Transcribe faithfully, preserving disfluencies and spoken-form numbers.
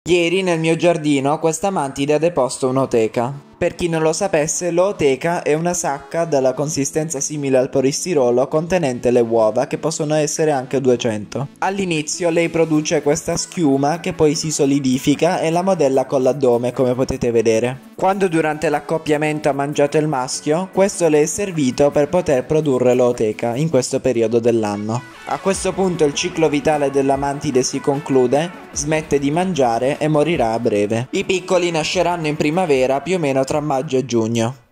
Ieri nel mio giardino questa mantide ha deposto un'oteca. Per chi non lo sapesse, l'ooteca è una sacca dalla consistenza simile al polistirolo contenente le uova, che possono essere anche duecento. All'inizio lei produce questa schiuma che poi si solidifica e la modella con l'addome, come potete vedere. Quando durante l'accoppiamento ha mangiato il maschio, questo le è servito per poter produrre l'ooteca in questo periodo dell'anno. A questo punto il ciclo vitale della mantide si conclude, smette di mangiare e morirà a breve. I piccoli nasceranno in primavera più o meno tra maggio e giugno.